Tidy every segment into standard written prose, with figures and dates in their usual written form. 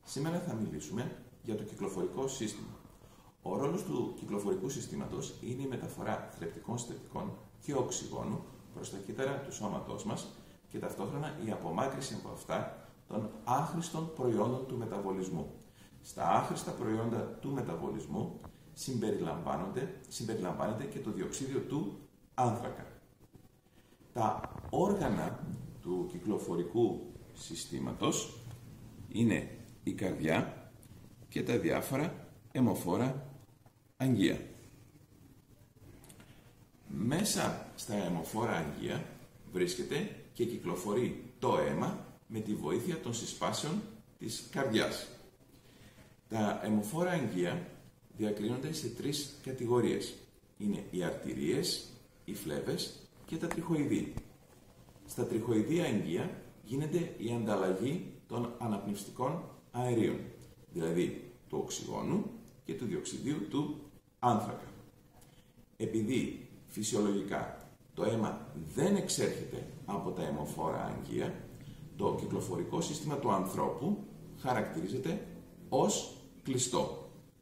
Σήμερα θα μιλήσουμε για το κυκλοφορικό σύστημα. Ο ρόλος του κυκλοφορικού συστήματος είναι η μεταφορά θρεπτικών συστατικών και οξυγόνου προς τα κύτταρα του σώματός μας και ταυτόχρονα η απομάκρυνση από αυτά των άχρηστων προϊόντων του μεταβολισμού. Στα άχρηστα προϊόντα του μεταβολισμού συμπεριλαμβάνεται και το διοξείδιο του άνθρακα. Τα όργανα του κυκλοφορικού συστήματος είναι η καρδιά και τα διάφορα αιμοφόρα αγγεία. Μέσα στα αιμοφόρα αγγεία βρίσκεται και κυκλοφορεί το αίμα με τη βοήθεια των συσπάσεων της καρδιάς. Τα αιμοφόρα αγγεία διακρίνονται σε τρεις κατηγορίες. Είναι οι αρτηρίες, οι φλέβες και τα τριχοειδή. Στα τριχοειδή αγγεία γίνεται η ανταλλαγή των αναπνευστικών αερίων, δηλαδή του οξυγόνου και του διοξιδίου του άνθρακα. Επειδή φυσιολογικά το αίμα δεν εξέρχεται από τα αιμοφόρα αγγεία, το κυκλοφορικό σύστημα του ανθρώπου χαρακτηρίζεται ως κλειστό.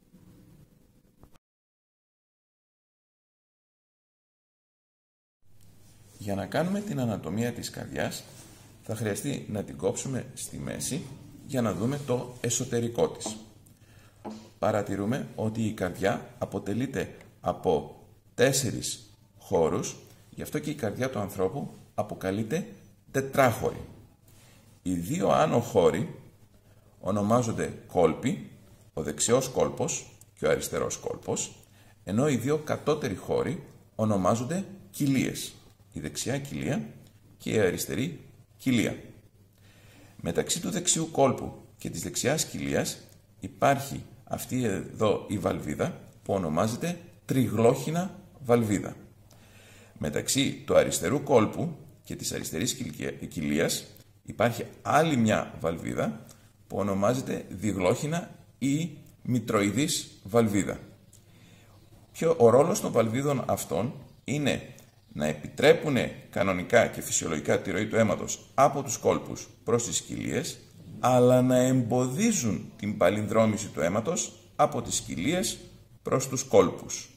Για να κάνουμε την ανατομία της καρδιάς θα χρειαστεί να την κόψουμε στη μέση για να δούμε το εσωτερικό της. Παρατηρούμε ότι η καρδιά αποτελείται από 4 χώρους, γι' αυτό και η καρδιά του ανθρώπου αποκαλείται τετράχωρη. Οι 2 άνω χώροι ονομάζονται κόλποι, ο δεξιός κόλπος και ο αριστερός κόλπος, ενώ οι 2 κατώτεροι χώροι ονομάζονται κοιλίες, η δεξιά κοιλία και η αριστερή κοιλία. Μεταξύ του δεξιού κόλπου και της δεξιάς κοιλίας υπάρχει αυτή εδώ η βαλβίδα που ονομάζεται τριγλόχυνα βαλβίδα. Μεταξύ του αριστερού κόλπου και της αριστερής κοιλίας υπάρχει άλλη μια βαλβίδα που ονομάζεται διγλόχυνα ή μητροειδής βαλβίδα. Ο ρόλος των βαλβίδων αυτών είναι να επιτρέπουν κανονικά και φυσιολογικά τη ροή του αίματος από τους κόλπους προς τις κοιλίες, αλλά να εμποδίζουν την παλινδρόμηση του αίματος από τις κοιλίες προς τους κόλπους.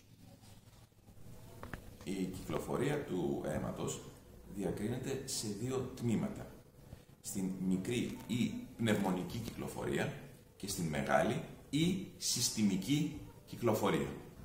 Η κυκλοφορία του αίματος διακρίνεται σε 2 τμήματα. Στην μικρή ή πνευμονική κυκλοφορία και στην μεγάλη ή συστημική κυκλοφορία.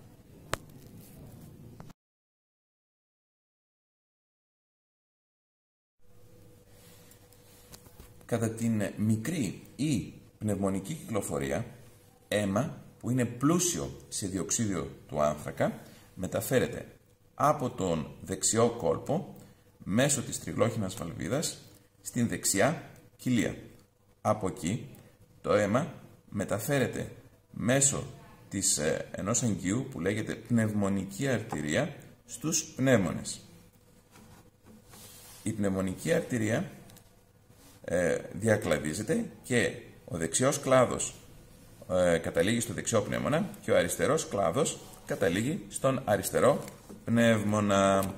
Κατά την μικρή ή πνευμονική κυκλοφορία, αίμα που είναι πλούσιο σε διοξείδιο του άνθρακα μεταφέρεται από τον δεξιό κόλπο μέσω της τριγλόχυνας βαλβίδας στην δεξιά κοιλία. Από εκεί το αίμα μεταφέρεται μέσω ενός αγγείου που λέγεται πνευμονική αρτηρία στους πνεύμονες. Η πνευμονική αρτηρία διακλαδίζεται και ο δεξιός κλάδος καταλήγει στο δεξιό πνεύμονα και ο αριστερός κλάδος καταλήγει στον αριστερό πνεύμονα.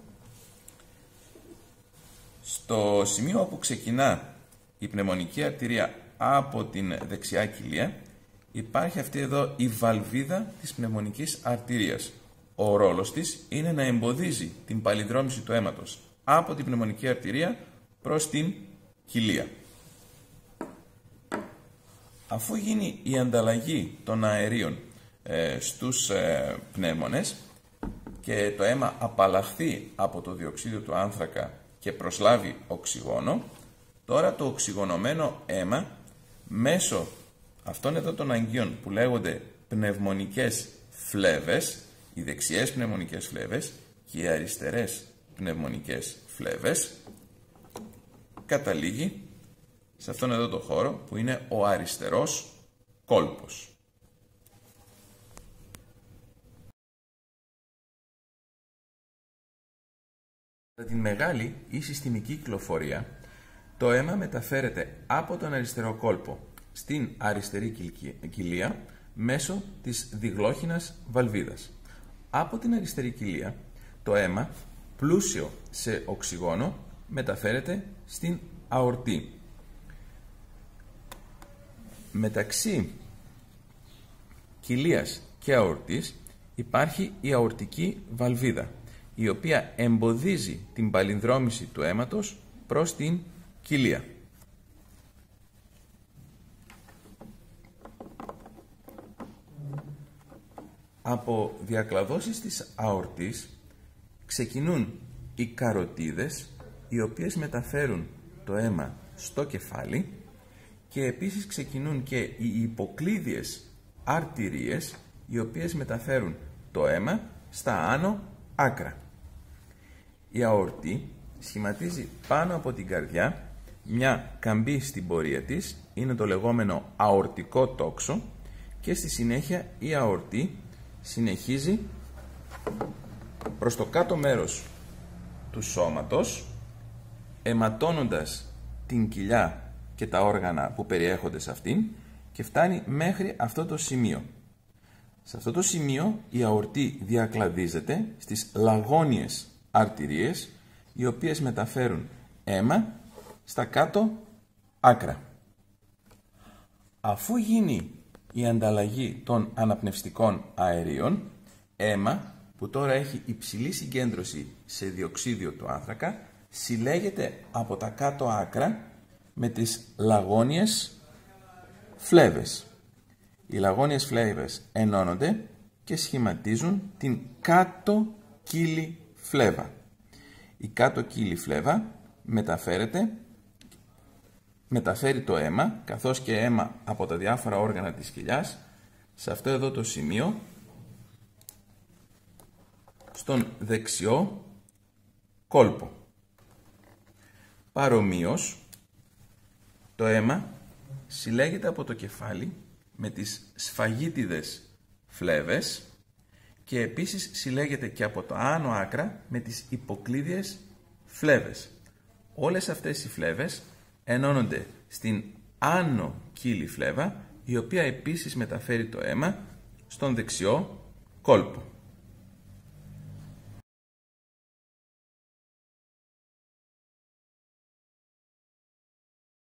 Στο σημείο όπου ξεκινά η πνευμονική αρτηρία από την δεξιά κοιλία υπάρχει αυτή εδώ η βαλβίδα της πνευμονικής αρτηρίας. Ο ρόλος της είναι να εμποδίζει την παλινδρόμηση του αίματος από την πνευμονική αρτηρία προς την κοιλία. Αφού γίνει η ανταλλαγή των αερίων στους πνεύμονες και το αίμα απαλλαχθεί από το διοξείδιο του άνθρακα και προσλάβει οξυγόνο, τώρα το οξυγονωμένο αίμα μέσω αυτών εδώ των αγγείων που λέγονται πνευμονικές φλέβες, οι δεξιές πνευμονικές φλέβες και οι αριστερές πνευμονικές φλέβες, καταλήγει σε αυτόν εδώ το χώρο που είναι ο αριστερός κόλπος. Κατά την μεγάλη ή συστημική κυκλοφορία, το αίμα μεταφέρεται από τον αριστερό κόλπο στην αριστερή κοιλία μέσω της διγλόχυνας βαλβίδας. Από την αριστερή κοιλία, το αίμα πλούσιο σε οξυγόνο μεταφέρεται στην αορτή. Μεταξύ κοιλίας και αορτής υπάρχει η αορτική βαλβίδα, η οποία εμποδίζει την παλινδρόμηση του αίματος προς την κοιλία. Από διακλαδώσεις της αορτής ξεκινούν οι καροτίδες, οι οποίες μεταφέρουν το αίμα στο κεφάλι, και επίσης ξεκινούν και οι υποκλίδιες αρτηρίες, οι οποίες μεταφέρουν το αίμα στα άνω άκρα. Η αορτή σχηματίζει πάνω από την καρδιά μια καμπή στην πορεία της, είναι το λεγόμενο αορτικό τόξο, και στη συνέχεια η αορτή συνεχίζει προς το κάτω μέρος του σώματος, αιματώνοντας την κοιλιά και τα όργανα που περιέχονται σε αυτήν, και φτάνει μέχρι αυτό το σημείο. Σε αυτό το σημείο η αορτή διακλαδίζεται στις λαγόνιες αρτηρίες, οι οποίες μεταφέρουν αίμα στα κάτω άκρα. Αφού γίνει η ανταλλαγή των αναπνευστικών αερίων, αίμα που τώρα έχει υψηλή συγκέντρωση σε διοξίδιο του άνθρακα συλλέγεται από τα κάτω άκρα με τις λαγόνιες φλέβες. Οι λαγόνιες φλέβες ενώνονται και σχηματίζουν την κάτω κύλη φλέβα. Η κάτω κύλη φλέβα μεταφέρει το αίμα, καθώς και αίμα από τα διάφορα όργανα της κοιλιάς, σε αυτό εδώ το σημείο, στον δεξιό κόλπο. Παρομοίως, το αίμα συλλέγεται από το κεφάλι με τις σφαγίτιδες φλέβες και επίσης συλλέγεται και από τα άνω άκρα με τις υποκλίδιες φλέβες. Όλες αυτές οι φλέβες ενώνονται στην άνω κύλη φλέβα, η οποία επίσης μεταφέρει το αίμα στον δεξιό κόλπο.